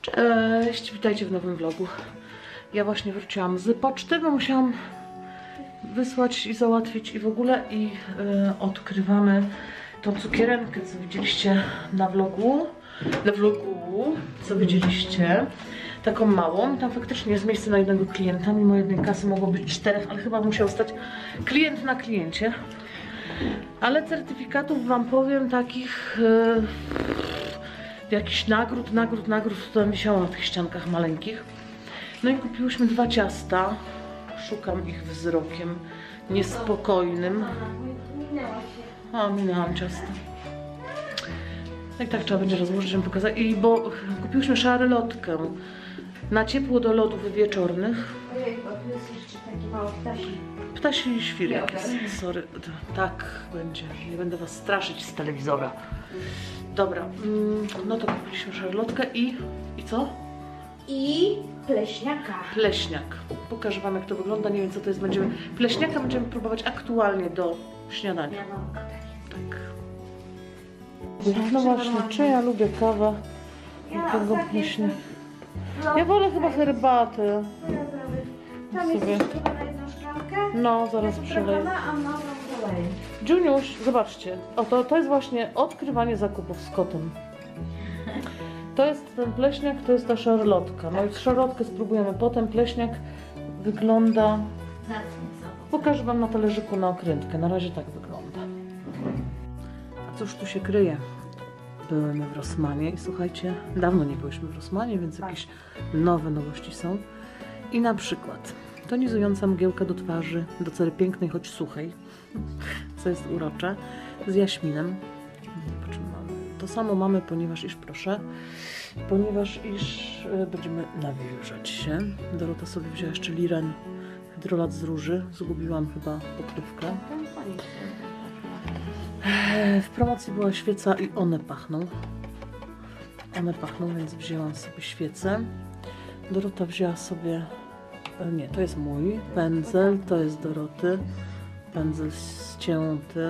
Cześć, witajcie w nowym vlogu. Ja właśnie wróciłam z poczty, bo musiałam wysłać i załatwić i w ogóle odkrywamy tą cukierenkę, co widzieliście na vlogu. Co widzieliście. Taką małą. Tam faktycznie jest miejsce na jednego klienta. Mimo jednej kasy mogło być 4, ale chyba musiał stać klient na kliencie. Ale certyfikatów wam powiem takich... jakichś nagród to wisiało na tych ściankach maleńkich. No i kupiłyśmy 2 ciasta. Szukam ich wzrokiem niespokojnym. Minęłam ciasto. I tak trzeba będzie rozłożyć, żeby pokazać. Bo kupiłyśmy szarlotkę na ciepło do lodów wieczornych. Ojej, bo tu jest jeszcze taki mały ptasi. Ptasi świrek jest. Sorry. Tak będzie. Nie będę was straszyć z telewizora. Dobra, no to kupiliśmy szarlotkę i co? I pleśniaka. Pleśniak. Pokażę wam, jak to wygląda. Nie wiem, co to jest. Pleśniaka będziemy próbować aktualnie do śniadania. Ja mam tak. No właśnie, czy ja lubię kawę? Tego pleśnia. Ja wolę chyba herbatę. Tam jest sobie. jeszcze chyba na jedną szklankę. No, zaraz przeleję. A mnogą zaleję. Juniusz, zobaczcie. To jest właśnie odkrywanie zakupów z kotem. To jest ten pleśniak, to jest ta szarlotka. No i szarlotkę spróbujemy potem. Pleśniak wygląda... Pokażę wam na talerzyku na okrętkę. Na razie tak wygląda. A cóż tu się kryje? Byłyśmy w Rossmanie i słuchajcie, dawno nie byłyśmy w Rossmanie, więc jakieś nowe nowości są. I na przykład tonizująca mgiełka do twarzy, do cery pięknej, choć suchej, co jest urocze, z jaśminem. Po czym mamy? To samo mamy, ponieważ będziemy nawilżać się. Dorota sobie wzięła jeszcze liren, hydrolat z róży. Zgubiłam chyba pokrywkę. W promocji była świeca i one pachną. Więc wzięłam sobie świecę. Dorota wzięła sobie... Nie, to jest mój pędzel, to jest Doroty. Pędzel ścięty.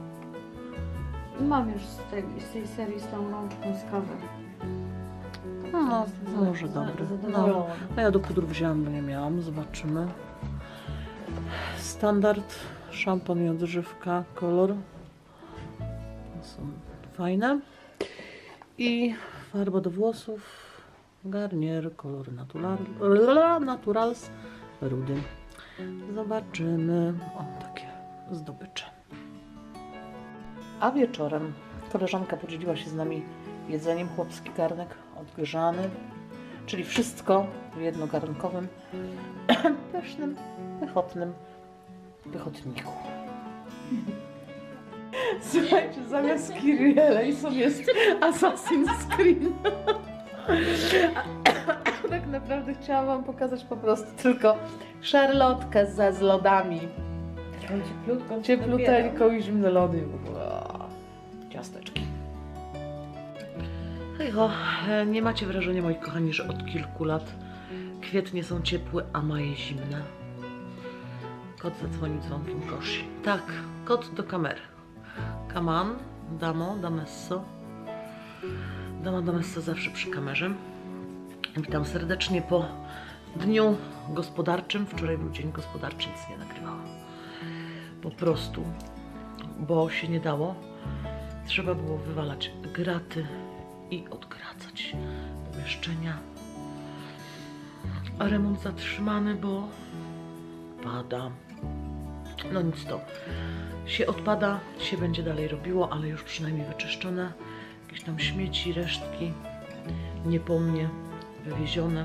Mam już z tej serii z tą rączką z kawy. No, może dobry. No, a ja do pudru wzięłam, bo nie miałam. Zobaczymy. Standard, szampon i odżywka, kolor. To są fajne. I farba do włosów. Garnier, kolor Naturals, rudy. Zobaczymy. O, takie zdobycze. A wieczorem koleżanka podzieliła się z nami jedzeniem. Chłopski garnek odgrzany, czyli wszystko w jednogarnkowym, pysznym, pychotniku. Słuchajcie, zamiast Kyrieleison jest Assassin's Creed. Tak naprawdę chciałam wam pokazać po prostu tylko szarlotkę z lodami. Ciepluteńką i zimne lody. Ciasteczki. Hejho, nie macie wrażenia, moi kochani, że od kilku lat kwietnie są ciepłe, a maje zimne? Kot zadzwonił dzwonkiem koszy. Tak, kot do kamery. Come on, damo, damesso. Dama Damesso zawsze przy kamerze. Witam serdecznie po dniu gospodarczym. Wczoraj był dzień gospodarczy, nic nie nagrywałam. Po prostu, bo się nie dało. Trzeba było wywalać graty i odgradzać pomieszczenia. A remont zatrzymany, bo pada. No nic, to się odpada, się będzie dalej robiło, ale już przynajmniej wyczyszczone. Jakieś tam śmieci, resztki, nie po mnie, wywiezione.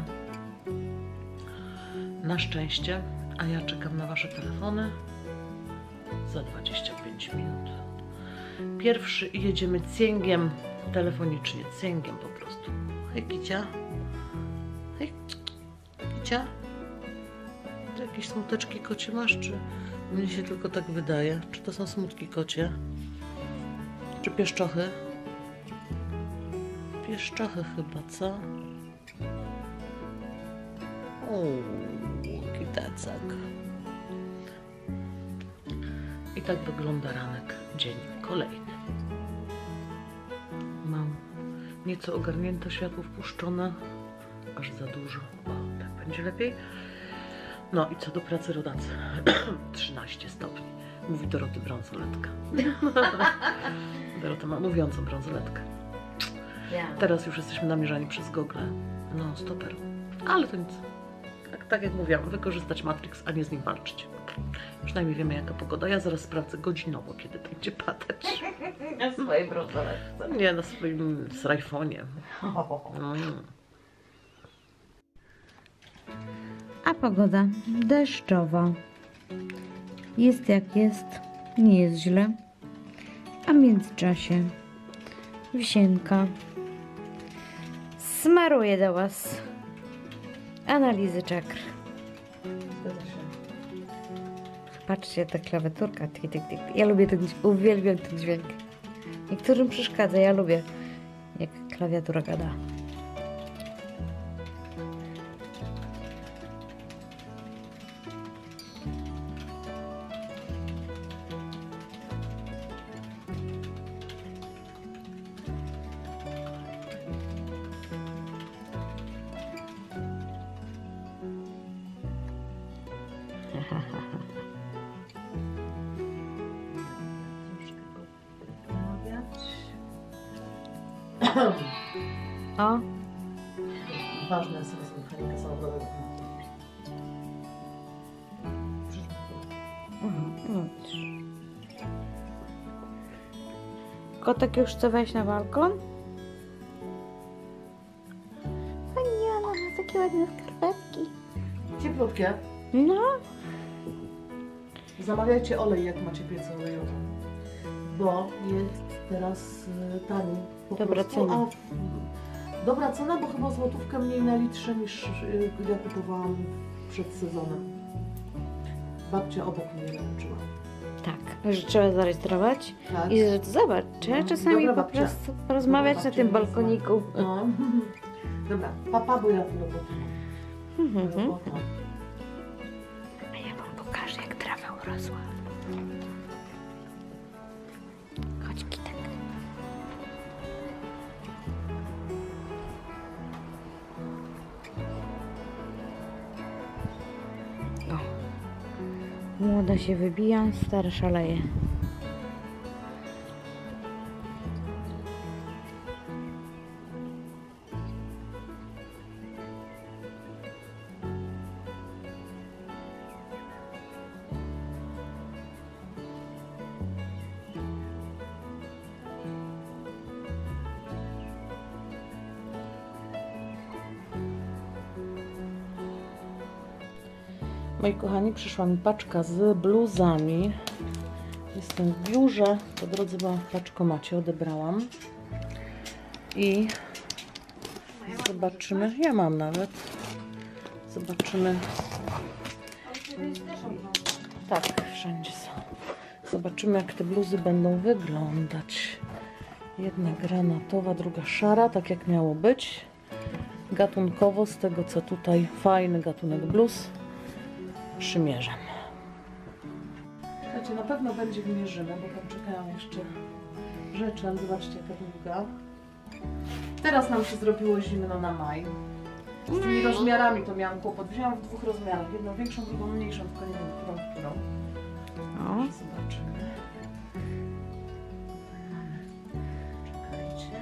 Na szczęście, a ja czekam na wasze telefony za 25 minut. Pierwszy i jedziemy cięgiem telefonicznie, cięgiem po prostu. Hej Kicia. Hej Kicia. Ty jakieś smuteczki kocie masz, czy mnie się tylko tak wydaje? Czy to są smutki kocie? Czy pieszczochy? Pieszczachy chyba, co? Kitecek. I tak wygląda ranek, dzień kolejny. Mam nieco ogarnięte, światło wpuszczone. aż za dużo. O, tak będzie lepiej. No i co do pracy rodacy. 13 stopni. Mówi Doroty bransoletka. Dorota ma mówiącą bransoletkę. Teraz już jesteśmy namierzani przez Google. No, stoper. Ale to nic. Tak jak mówiłam, wykorzystać Matrix, a nie z nim walczyć. Przynajmniej wiemy, jaka pogoda. Ja zaraz sprawdzę godzinowo, kiedy będzie padać. Na swojej bransoletce. Nie, na swoim iPhone'ie. A pogoda deszczowa. Jest jak jest, nie jest źle. A w międzyczasie Wisienka smaruje do Was analizy czakr. Patrzcie, ta klawiaturka. Tyk, tyk, tyk. Ja lubię ten dźwięk, uwielbiam ten dźwięk. Niektórym przeszkadza, ja lubię, jak klawiatura gada. O, Ważne jest mechanika samochodowego. kotek już chce wejść na balkon? Pani Jana ma takie ładne skarpetki. Cieplutkie. No, Zamawiajcie olej, jak macie piec olejowy. Bo jest teraz tani. Po Dobra prostu, cena. Dobra cena, bo chyba złotówkę mniej na litrze niż ja kupowałam przed sezonem. Babcia obok mnie nauczyła. tak, że trzeba zarejestrować. Tak. I że zobacz, trzeba No, czasami dobra po babcia. prostu porozmawiać Dobra na tym babcia, balkoniku. No. Dobra, papa, bo ja tu roboty mam. Mhm. Robota. A ja Wam pokażę, jak trawa urosła. Chodź, Kitek. O. Młoda się wybija, stara szaleje. Moi kochani, przyszła mi paczka z bluzami. Jestem w biurze. Po drodze byłam w paczkomacie, odebrałam. I zobaczymy. Ja mam nawet. Zobaczymy. Tak, wszędzie są. Zobaczymy, jak te bluzy będą wyglądać. Jedna granatowa, druga szara, tak jak miało być. Gatunkowo, z tego co tutaj, fajny gatunek bluz. Przymierzam. Słuchajcie, na pewno będzie wymierzymy, bo tam czekają jeszcze rzeczy, ale zobaczcie, jaka długa. Teraz nam się zrobiło zimno na maj. Z tymi rozmiarami to miałam kłopot. Wzięłam w dwóch rozmiarach, jedną większą, drugą mniejszą, tylko nie wiem, którą. O. Zobaczymy. Tutaj mamy. Czekajcie.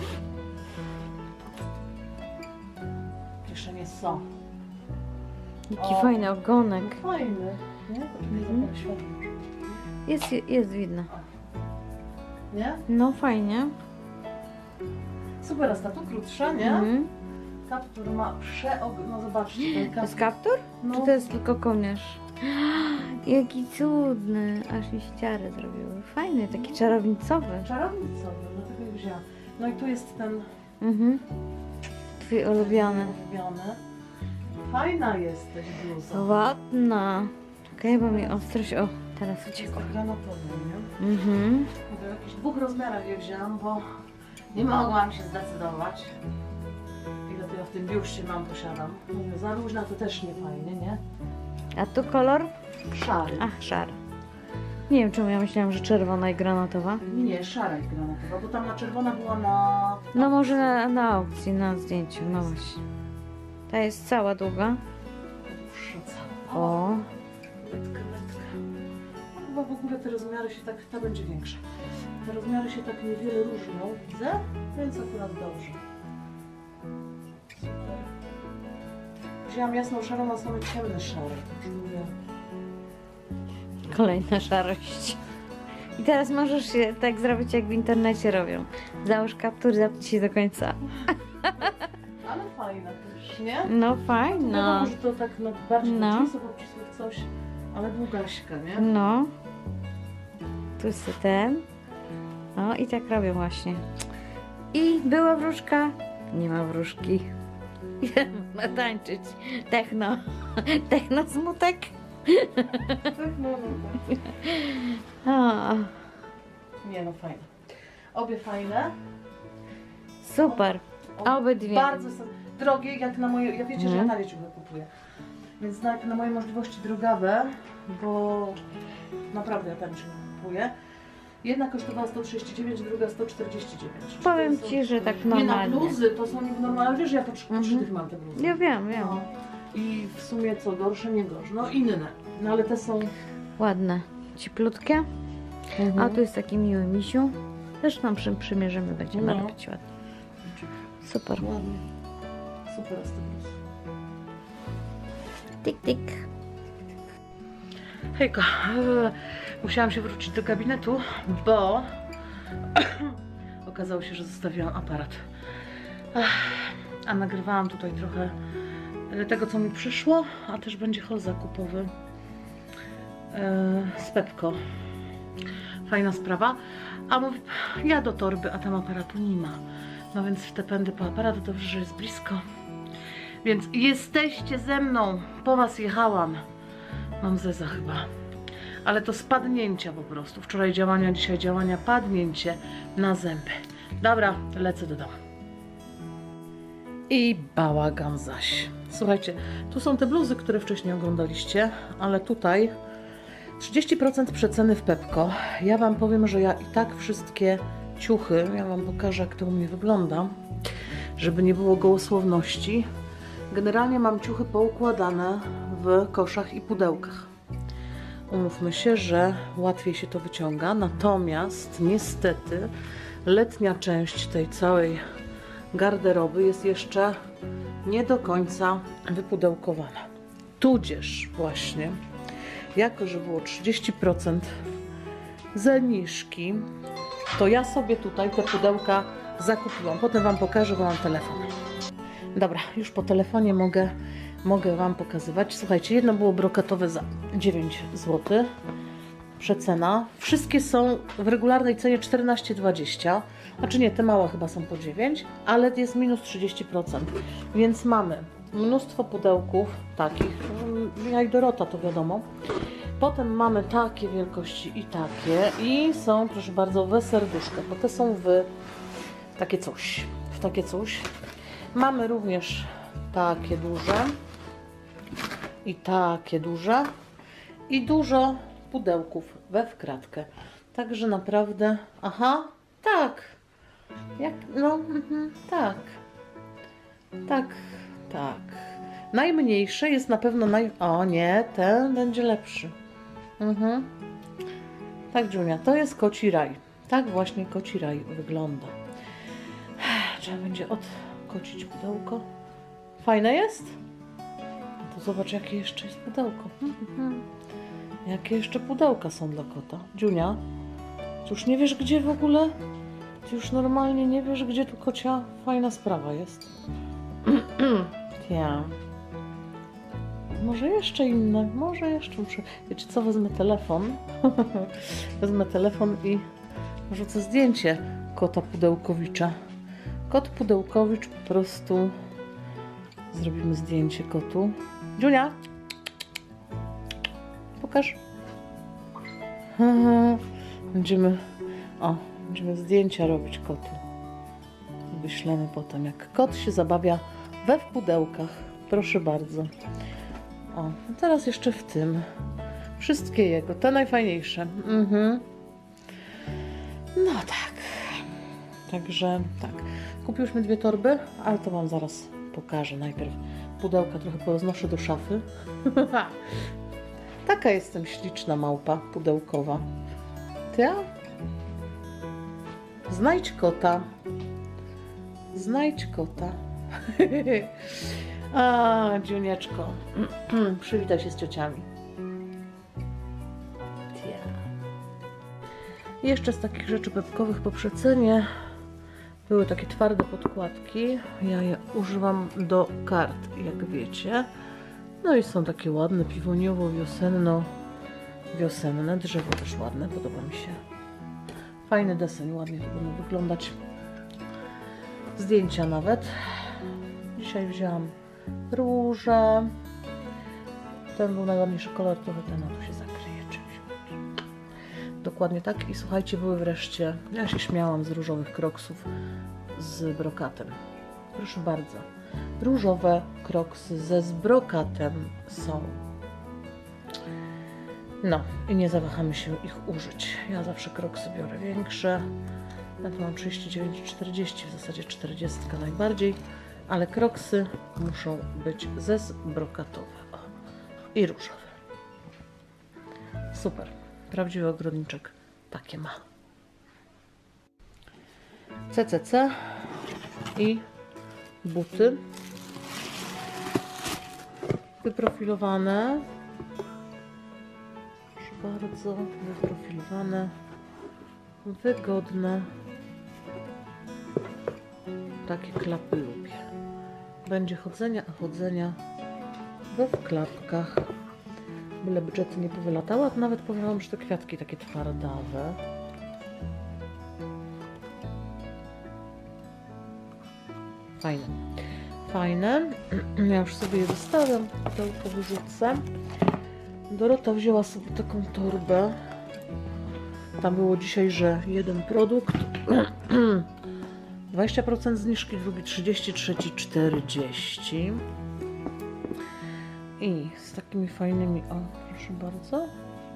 Kieszenie są. Jaki O. fajny ogonek. No fajny, nie? Mhm. Światło. Jest widno. Nie? No fajnie. Super, a tu krótsza, nie? Mhm. Kaptur ma no zobaczcie, ten To jest kaptur. kaptur? No, Czy to jest tylko kołnierz? Jaki cudny. Aż mi się ciary zrobiły. Fajny, taki czarownicowy. czarownicowy, dlatego go wzięłam. No i tu jest ten Mhm. Twój ulubiony. ulubiony. Fajna jesteś bluza. Ładna. Czekaj, bo mi ostrość... O, teraz Jest uciekła. tak granatowy, nie? Mhm. W jakichś dwóch rozmiarach je wzięłam, bo nie mogłam się zdecydować. Ile to ja w tym biuście mam, posiadam. Mówię, za luźna to też nie fajnie, nie? A tu kolor? Szary. Ach, szary. Nie wiem, czemu ja myślałam, że czerwona i granatowa. Nie, szara i granatowa, bo tam na czerwona była na... No może na aukcji, na zdjęciu, no właśnie. Ta jest cała długa. Dłuższa cała. O. Letka. No, chyba w ogóle te rozmiary się tak, ta będzie większa. Te rozmiary się tak niewiele różnią, widzę, więc akurat dobrze. Super. Wzięłam jasną szarą, a same ciemne szare. To już mówię. Kolejna szarość. I teraz możesz się tak zrobić, jak w internecie robią. Załóż kaptur, zapnij się do końca. Ale fajne też, nie? No fajno. Wiadomo, że to tak bardziej No. obcisłych coś, ale długaśka, nie? No. Tu jest ten. O, i tak robią właśnie. I była wróżka. Nie ma wróżki. Ma tańczyć. Techno. Techno smutek. O, Nie no, fajne. Obie fajne. super. Obydwie. Bardzo są drogie, jak na moje. Ja wiecie, że ja Mhm. tanie ciuchy kupuję. Więc jak na moje możliwości drogawe, bo naprawdę ja tanie ciuchy kupuję. Jedna kosztowała 139, druga 149. Powiem To są- ci, że tak Nie na normalnie. bluzy, to są niby normalne, wiesz, ja po 3 Mhm. tych mam te bluzy. Ja wiem. No. I w sumie co gorsze, nie gorsze. No inne. No ale te są. Ładne. Ciplutkie. A tu jest taki miły misiu. Zresztą przymierzymy, będziemy No. robić ładnie. Super. Ładnie. Super jest ten bluz. Tik, tik. Hejka, musiałam się wrócić do gabinetu, bo okazało się, że zostawiłam aparat. A nagrywałam tutaj trochę tego, co mi przyszło, a też będzie haul zakupowy z Pepco. Fajna sprawa. A mówi, ja do torby, a tam aparatu nie ma. No więc w te pędy po aparat, dobrze, że jest blisko. Więc jesteście ze mną, po was jechałam. Mam zeza chyba. Ale to spadnięcia po prostu. Wczoraj działania, dzisiaj działania, padnięcie na zęby. Dobra, lecę do domu. I bałagan zaś. Słuchajcie, tu są te bluzy, które wcześniej oglądaliście, ale tutaj 30% przeceny w Pepco. Ja wam powiem, że ja i tak wszystkie ciuchy, ja wam pokażę, jak to u mnie wygląda, żeby nie było gołosłowności. Generalnie mam ciuchy poukładane w koszach i pudełkach. Umówmy się, że łatwiej się to wyciąga, natomiast niestety letnia część tej całej garderoby jest jeszcze nie do końca wypudełkowana. Tudzież właśnie, jako że było 30% zniżki, to ja sobie tutaj te pudełka zakupiłam. Potem wam pokażę, bo mam telefon. Dobra, już po telefonie mogę wam pokazywać. Słuchajcie, jedno było brokatowe za 9 zł. Przecena. Wszystkie są w regularnej cenie 14,20. Znaczy nie, te małe chyba są po 9, ale jest minus 30%. Więc mamy mnóstwo pudełków takich, jak Dorota, to wiadomo. Potem mamy takie wielkości i takie. I są, proszę bardzo, we serduszkach, bo te są w takie coś. Mamy również takie duże i takie duże i dużo pudełków we wkratkę. Także naprawdę, aha, tak, jak, no, tak, tak. Najmniejsze jest na pewno o nie, ten będzie lepszy. Tak, Junia, to jest koci raj. Tak właśnie koci raj wygląda. Trzeba będzie odkocić pudełko. Fajne jest? To zobacz, jakie jeszcze jest pudełko. Jakie jeszcze pudełka są dla kota. Dziunia, ty już nie wiesz, gdzie w ogóle? Ty już normalnie nie wiesz, gdzie tu kocia fajna sprawa jest. Ja. Może jeszcze inne, może jeszcze muszę. Wiecie co, wezmę telefon. Wezmę telefon i rzucę zdjęcie kota Pudełkowicza. Kot Pudełkowicz, po prostu zrobimy zdjęcie kotu. Dziunia! Pokaż. Będziemy zdjęcia robić kotu. Wyślemy potem, jak kot się zabawia we pudełkach. Proszę bardzo. O, a teraz jeszcze w tym. Wszystkie jego, te najfajniejsze. No tak. Także tak. Kupiłyśmy 2 torby, ale to wam zaraz pokażę najpierw. Pudełka trochę poroznoszę do szafy. Taka jestem śliczna małpa pudełkowa. Ty? Znajdź kota. Znajdź kota. A, dziunieczko. Przywitaj się z ciociami. Jeszcze z takich rzeczy pepkowych po przecenie były takie twarde podkładki. Ja je używam do kart, jak wiecie. No i są takie ładne, piwoniowo-wiosenne. Drzewo też ładne, podoba mi się. Fajny deseń, ładnie to będą wyglądać. Zdjęcia nawet. Dzisiaj wzięłam róże. Ten był najładniejszy kolor, trochę ten, a tu się zakryje czymś. Dokładnie tak. I słuchajcie, były wreszcie, ja się śmiałam z różowych kroksów z brokatem. Proszę bardzo. Różowe kroksy ze zbrokatem są. No i nie zawahamy się ich użyć. Ja zawsze kroksy biorę większe. Ja tu mam 39-40, w zasadzie 40 najbardziej. Ale kroksy muszą być ze zbrokatowe. O. I różowe. Super. Prawdziwy ogrodniczek takie ma. CCC i buty wyprofilowane. Proszę bardzo, wyprofilowane, wygodne. Takie klapy lubię. Będzie chodzenia, a chodzenia we wklapkach. Byle budżety nie powylatały, a nawet powiem wam, że te kwiatki takie twardawe. Fajne. Fajne. Ja już sobie je zostawiam, pudełko wyrzucę. Dorota wzięła sobie taką torbę. Tam było dzisiaj, że jeden produkt 20% zniżki, drugi 30, trzeci 40. I z takimi fajnymi, o proszę bardzo.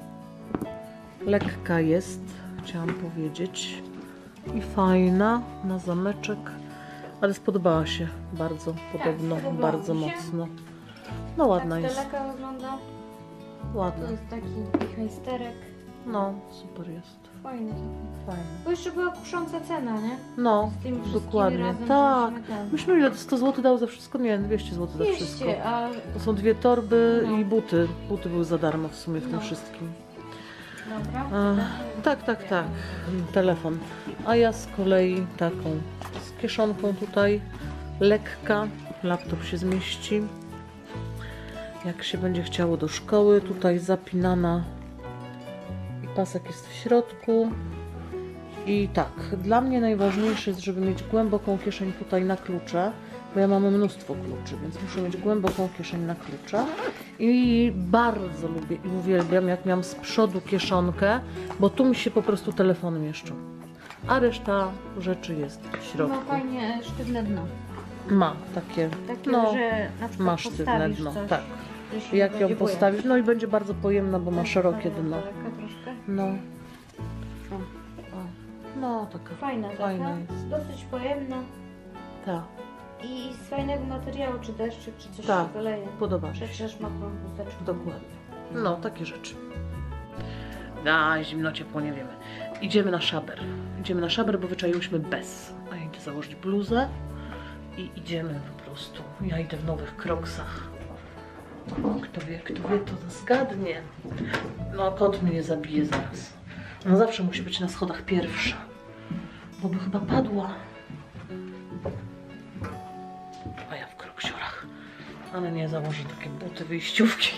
Lekka jest, chciałam powiedzieć. I fajna na zameczek. Ale spodobała się bardzo, podobno, bardzo mocno. No ładna tak jest. daleka wygląda. Ładna. To jest taki hejsterek. No, super jest. Fajny. Fajny. Bo jeszcze była kusząca cena, nie? No, Z tymi wszystkimi dokładnie. razem Tak. żeśmy ten- Myśmy ile? 100 zł dało za wszystko? Nie, 200 zł za wszystko. 200, a To są dwie torby No. i buty. Buty były za darmo w sumie w tym No. wszystkim. dobra. Tak. Telefon. A ja z kolei taką z kieszonką tutaj. Lekka. Laptop się zmieści. Jak się będzie chciało do szkoły. Tutaj zapinana. I pasek jest w środku. I tak, dla mnie najważniejsze jest, żeby mieć głęboką kieszeń tutaj na klucze, bo ja mam mnóstwo kluczy, więc muszę mieć głęboką kieszeń na klucze. I bardzo lubię i uwielbiam, jak miałam z przodu kieszonkę, bo tu mi się po prostu telefony mieszczą. A reszta rzeczy jest w Ma środku. fajnie sztywne dno. Ma takie, Takie, no, że na przykład ma sztywne postawisz dno, coś, tak. że się Jak nie ją będzie bujać. postawisz, no i będzie bardzo pojemna, bo ma szerokie Tak, dno. daleka troszkę. No, O, no taka fajna fajna taka, jest. dosyć pojemna Ta, i z fajnego materiału, czy deszczyk, czy coś Tak. się wyleje. podoba mi się. Przetrzesz mokrą chusteczką. Dokładnie. No, takie rzeczy. Zimno, ciepło, nie wiemy. Idziemy na szaber. Idziemy na szaber, bo wyczaiłyśmy bez. A ja idę założyć bluzę i idziemy po prostu. Ja idę w nowych kroksach. O, kto wie, to zgadnie. No, kot mnie zabije zaraz. No, zawsze musi być na schodach pierwsza. Bo by chyba padła. A ja w kroksiorach. Ale nie, założę takie buty, wyjściówki.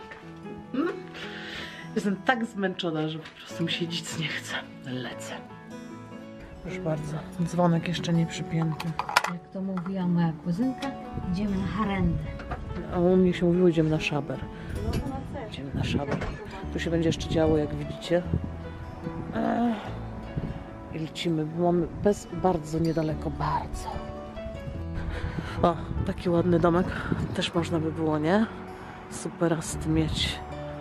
Jestem tak zmęczona, że po prostu mi się nic nie chce. Lecę. Proszę bardzo, dzwonek jeszcze nie przypięty. Jak to mówiła moja kuzynka, idziemy na harendę. A u mnie się mówiło, idziemy na szaber. No to na też. Idziemy na szaber. Tu się będzie jeszcze działo, jak widzicie. I lecimy, bo mamy bardzo niedaleko, bardzo. O, taki ładny domek. Też można by było, nie? Superasty mieć.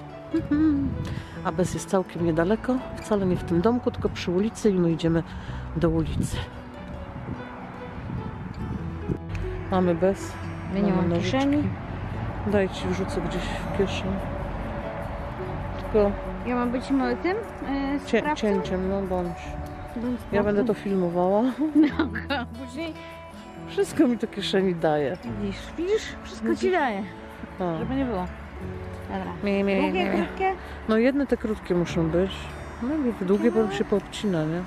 A bez jest całkiem niedaleko. Wcale nie w tym domku, tylko przy ulicy i my idziemy do ulicy. Mamy bez Ja nie mam nożyczki. kieszeni. Daj ci wrzucę gdzieś w kieszeń. Tylko Ja mam być tym sprawcą? cięciem, no bądź. Bądź Ja będę to filmowała. sprawcą. Później Wszystko mi to kieszeni daje. widzisz? Wszystko ci daje, A. żeby nie było. Dobra. Długie, Długie, krótkie? No jedne te krótkie muszą być. No i długie, bo się poobcina, nie?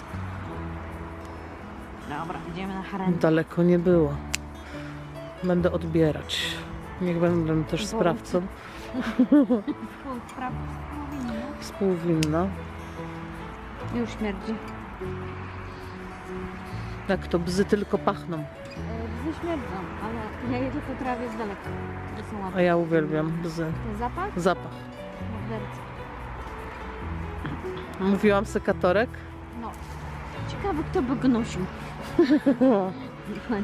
Dobra, idziemy na harem. Daleko nie było. Będę odbierać. Niech będę też sprawcą. Współwinna. Już śmierdzi. Jak to bzy tylko pachną. Bzy śmierdzą, ale ja je tylko trawię z daleka. To są A ładne. ja uwielbiam bzy. Ten zapach? Zapach. Mordercy. Mówiłam sekatorek. No. Ciekawe, kto by go nosił. Pani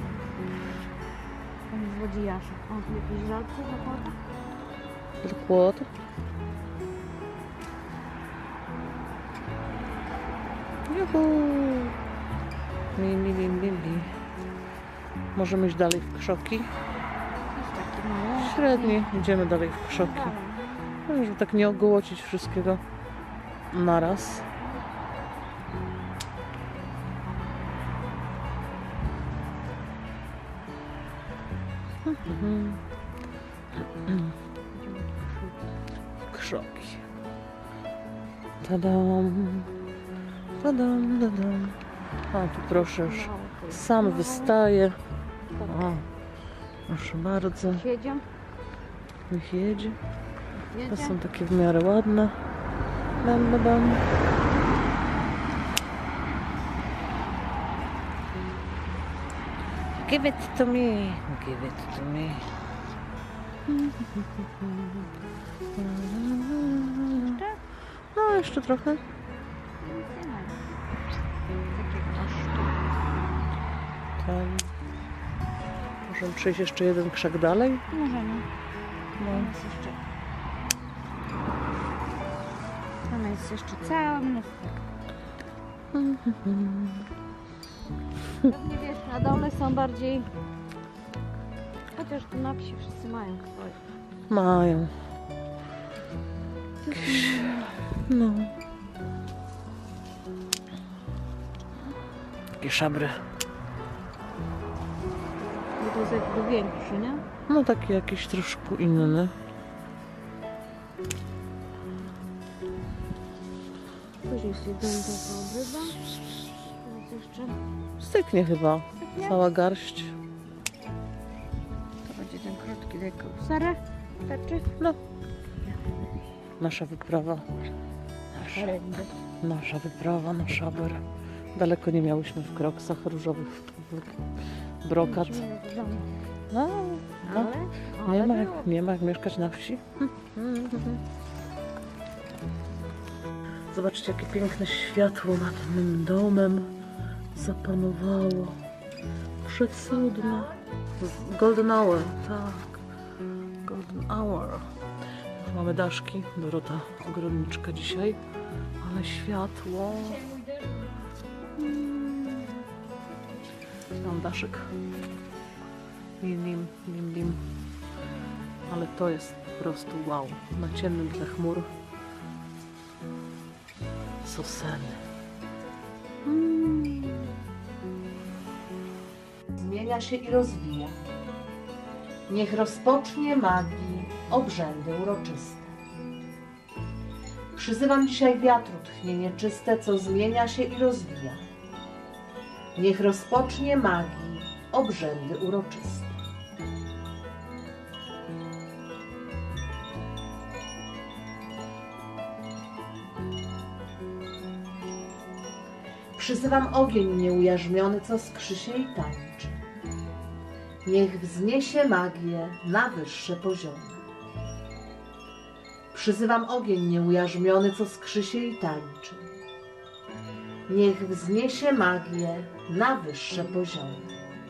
złodziejasza. O, tu jakieś żalce na płotach? Płot. Juhu. Mi. Możemy iść dalej w krzoki. Jest taki mały. Średni. Idziemy dalej w krzoki. Żeby tak nie ogołocić wszystkiego naraz. Krzoki. Tadam. A tu proszę już sam wystaje. O, proszę bardzo. Siedział. Niech jedzie. To Jedzie. są takie w miarę ładne. Bam. Give it to me. Give it to me. No, jeszcze trochę. Tam. Możemy przejść jeszcze jeden krzak dalej. Możemy. No. Tam jest jeszcze całe mnóstwo. Pewnie wiesz, na dole są bardziej... Chociaż tu na wsi wszyscy mają swoje. Mają. No. Takie szabry. Bo to jest jakby większy, nie? No taki jakiś troszkę inny. Później jest jeden taka obrywa. Teraz jeszcze... Styknie chyba. Cała garść. To będzie ten krótki dekor. Sarę? Starczy? No. Nasza wyprawa. Nasza wyprawa na szaber. Daleko nie miałyśmy w kroksach różowych brokat. No, no. Nie ma jak mieszkać na wsi. Zobaczcie, jakie piękne światło nad tym domem zapanowało. Przecudne. Golden hour, tak. Golden hour. Już mamy daszki. Dorota, ogrodniczka dzisiaj. Ale światło. Mam daszek. Bim. Ale to jest po prostu wow. Na ciemnym tle chmur. Soseny. Zmienia się i rozwija. Niech rozpocznie magii obrzędy uroczyste. Przyzywam dzisiaj wiatru tchnienie czyste, co zmienia się i rozwija. Niech rozpocznie magii obrzędy uroczyste. Przyzywam ogień nieujarzmiony, co skrzy się i tańczy. Niech wzniesie magię na wyższe poziomy. Przyzywam ogień nieujarzmiony, co skrzy się i tańczy. Niech wzniesie magię na wyższe poziomy.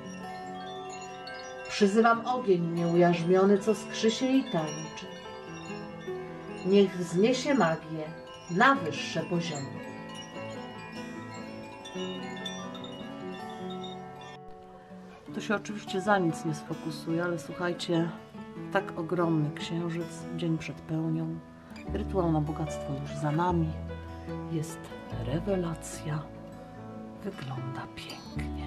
Przyzywam ogień nieujarzmiony, co skrzy się i tańczy. Niech wzniesie magię na wyższe poziomy. to się oczywiście za nic nie sfokusuje, ale słuchajcie, tak ogromny księżyc, dzień przed pełnią, rytuał na bogactwo już za nami, jest rewelacja, wygląda pięknie.